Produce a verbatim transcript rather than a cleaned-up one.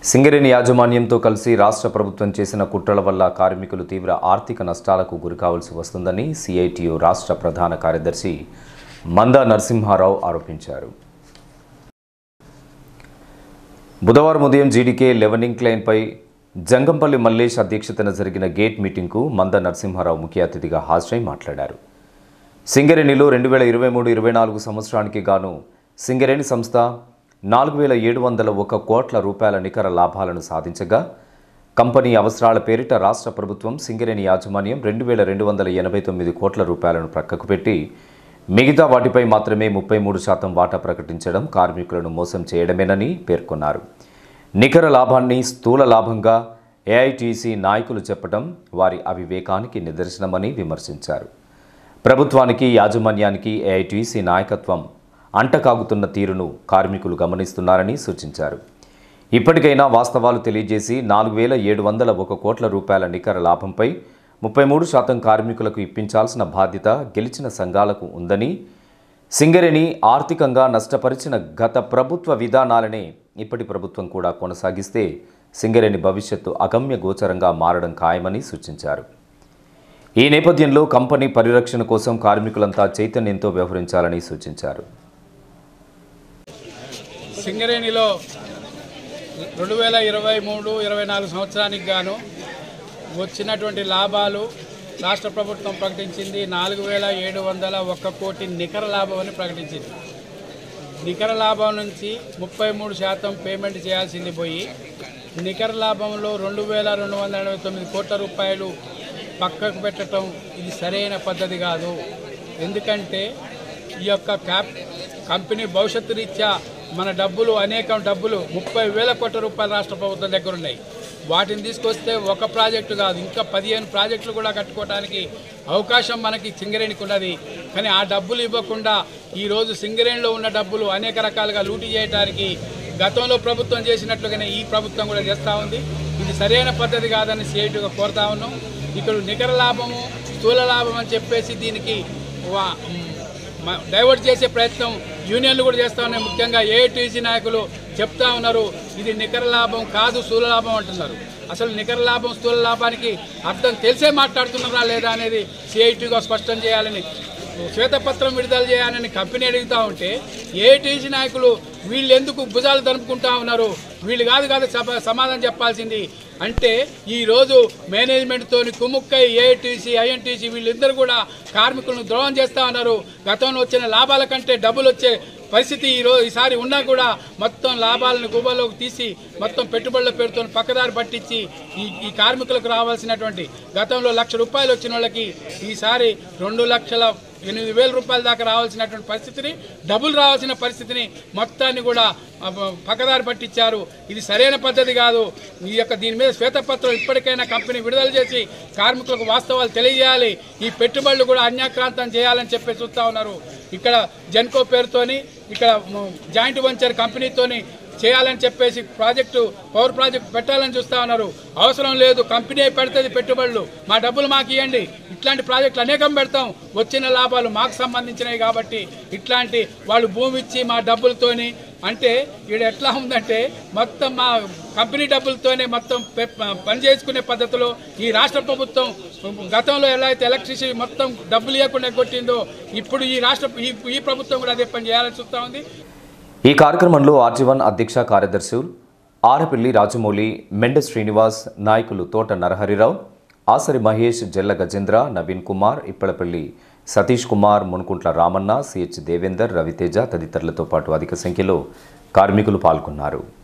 సింగరేణి యాజమాన్యంతో కలిసి రాష్ట్ర ప్రభుత్వం చేసిన కుట్రల వల్ల కార్మికులు తీవ్ర ఆర్థిక నష్టాలకు గురికావాల్సి వస్తుందని సిఐటియు రాష్ట్ర ప్రధాన కార్యదర్శి మందా నరసింహారావు ఆరోపించారు. బుధవారం ఉదయం జీడీకే లెవెనింగ్ లైన్పై జంగంపల్లి మల్లేష్ అధ్యక్షతన జరిగిన గేట్ మీటింగ్కు మందా నరసింహారావు ముఖ్య అతిథిగా హాజరై మాట్లాడారు. సింగరేణిలో రెండు వేల ఇరవై మూడు ఇరవై నాలుగు సంవత్సరానికి గాను సింగరేణి సంస్థ నాలుగు వేల ఏడు వందల ఒక కోట్ల రూపాయల నికర లాభాలను సాధించగా కంపెనీ అవసరాల పేరిట రాష్ట్ర ప్రభుత్వం సింగరేణి యాజమాన్యం రెండు వేల రెండు వందల ఎనభై తొమ్మిది కోట్ల రూపాయలను ప్రక్కకు పెట్టి మిగతా వాటిపై మాత్రమే ముప్పై మూడు శాతం వాటా ప్రకటించడం కార్మికులను మోసం చేయడమేనని పేర్కొన్నారు. నికర లాభాన్ని స్థూల లాభంగా ఏఐటీసీ నాయకులు చెప్పడం వారి అవివేకానికి నిదర్శనమని విమర్శించారు. ప్రభుత్వానికి యాజమాన్యానికి ఏఐటీసీ నాయకత్వం అంటకాగుతున్న తీరును కార్మికులు గమనిస్తున్నారని సూచించారు. ఇప్పటికైనా వాస్తవాలు తెలియజేసి నాలుగు వేల ఏడు వందల ఒక కోట్ల రూపాయల నికర లాభంపై ముప్పై మూడు శాతం కార్మికులకు ఇప్పించాల్సిన బాధ్యత గెలిచిన సంఘాలకు ఉందని, సింగరేణి ఆర్థికంగా నష్టపరిచిన గత ప్రభుత్వ విధానాలనే ఇప్పటి ప్రభుత్వం కూడా కొనసాగిస్తే సింగరేణి భవిష్యత్తు అగమ్య గోచరంగా మారడం ఖాయమని సూచించారు. ఈ నేపథ్యంలో కంపెనీ పరిరక్షణ కోసం కార్మికులంతా చైతన్యంతో వ్యవహరించాలని సూచించారు. సింగరేణిలో రెండు వేల ఇరవై మూడు ఇరవై నాలుగు సంవత్సరానికి గాను వచ్చినటువంటి లాభాలు రాష్ట్ర ప్రభుత్వం ప్రకటించింది. నాలుగు వేల ఏడు వందల ఒక్క కోటి నికర లాభం అని ప్రకటించింది. నికర లాభం నుంచి ముప్పై మూడు శాతం పేమెంట్ చేయాల్సింది పోయి నికర లాభంలో రెండు వేల రెండు వందల ఎనభై తొమ్మిది కోట్ల రూపాయలు పక్కకు పెట్టడం ఇది సరైన పద్ధతి కాదు. ఎందుకంటే ఈ యొక్క క్యాప్ కంపెనీ భవిష్యత్తు రీత్యా మన డబ్బులు అనేక డబ్బులు ముప్పై వేల కోట్ల రూపాయలు రాష్ట్ర ప్రభుత్వం దగ్గర ఉన్నాయి. వాటిని తీసుకొస్తే ఒక ప్రాజెక్టు కాదు, ఇంకా పదిహేను ప్రాజెక్టులు కూడా కట్టుకోవడానికి అవకాశం మనకి సింగరేణికి ఉన్నది. కానీ ఆ డబ్బులు ఇవ్వకుండా ఈరోజు సింగరేణిలో ఉన్న డబ్బులు అనేక రకాలుగా లూటీ చేయడానికి గతంలో ప్రభుత్వం చేసినట్లుగానే ఈ ప్రభుత్వం కూడా చేస్తూ ఉంది. ఇది సరైన పద్ధతి కాదని సిఐటిగా కోరుతా ఉన్నాం. ఇక్కడ నికర లాభము స్థూల లాభం అని చెప్పేసి దీనికి డైవర్ట్ చేసే ప్రయత్నం యూనియన్లు కూడా చేస్తూ ఉన్నాయి. ముఖ్యంగా ఏఐటీసీ నాయకులు చెప్తా ఉన్నారు ఇది నికర లాభం కాదు స్థూల లాభం అంటున్నారు. అసలు నికర లాభం స్థూల లాభానికి అర్థం తెలిసే మాట్లాడుతున్నారా లేదా అనేది సిఐటిగా స్పష్టం చేయాలని, శ్వేతపత్రం విడుదల చేయాలని కంపెనీ అడుగుతూ ఉంటే ఏఐటీసీ నాయకులు వీళ్ళు ఎందుకు భుజాలు తరుపుకుంటా ఉన్నారు? వీళ్ళు కాదు కాదు సమాధానం చెప్పాల్సింది. అంటే ఈరోజు మేనేజ్మెంట్తో కుముక్కై ఏఐటీసీ ఐఎన్టీసీ వీళ్ళిద్దరు కూడా కార్మికులను ద్రోహం చేస్తూ ఉన్నారు. గతంలో వచ్చిన లాభాల కంటే డబ్బులు వచ్చే పరిస్థితి ఈరోజు ఈసారి ఉన్నా కూడా మొత్తం లాభాలను గుబలోకి తీసి మొత్తం పెట్టుబడుల పేరుతో పక్కదారి పట్టించి ఈ ఈ కార్మికులకు రావాల్సినటువంటి గతంలో లక్ష రూపాయలు వచ్చిన వాళ్ళకి ఈసారి రెండు లక్షల ఎనిమిది వేల రూపాయల దాకా రావాల్సినటువంటి పరిస్థితిని, డబ్బులు రావాల్సిన పరిస్థితిని మొత్తాన్ని కూడా పక్కదారి పట్టించారు. ఇది సరైన పద్ధతి కాదు. ఈ యొక్క దీని మీద శ్వేతపత్రం ఇప్పటికైనా కంపెనీ విడుదల చేసి కార్మికులకు వాస్తవాలు తెలియజేయాలి. ఈ పెట్టుబడులు కూడా అన్యాక్రాంతం చేయాలని చెప్పి చూస్తూ ఉన్నారు. ఇక్కడ జెన్కో పేరుతోని ఇక్కడ జాయింట్ వెంచర్ కంపెనీతోని చేయాలని చెప్పేసి ప్రాజెక్టు పవర్ ప్రాజెక్టు పెట్టాలని చూస్తూ ఉన్నారు. అవసరం లేదు, కంపెనీ పెడుతుంది పెట్టుబడులు, మా డబ్బులు మాకు ఇవ్వండి. ఇట్లాంటి ప్రాజెక్టులు అనేకం పెడతాం, వచ్చిన లాభాలు మాకు సంబంధించినవి కాబట్టి ఇట్లాంటి వాళ్ళు భూమి ఇచ్చి మా డబ్బులతోని అంటే ఇక్కడ ఎట్లా ఉందంటే మొత్తం మా కంపెనీ డబ్బులతోనే మొత్తం పని చేసుకునే పద్ధతిలో ఈ రాష్ట్ర ప్రభుత్వం గతంలో ఎలా అయితే ఎలక్ట్రిసిటీ మొత్తం డబ్బులు ఇవ్వకుండా కొట్టిందో ఇప్పుడు ఈ రాష్ట్ర ఈ ప్రభుత్వం కూడా అదే పని చేయాలని చూస్తూ ఉంది. ఈ కార్యక్రమంలో ఆర్జీవన్ అధ్యక్ష కార్యదర్శులు ఆరపిల్లి రాజమౌళి, మెండ శ్రీనివాస్, నాయకులు తోట నరహరిరావు, ఆసరి మహేష్, జల్ల గజేంద్ర, నవీన్ కుమార్, ఇప్పలపల్లి సతీష్ కుమార్, మునుకుంట్ల రామన్న, సిహెచ్ దేవేందర్, రవితేజ తదితరులతో పాటు అధిక సంఖ్యలో కార్మికులు పాల్గొన్నారు.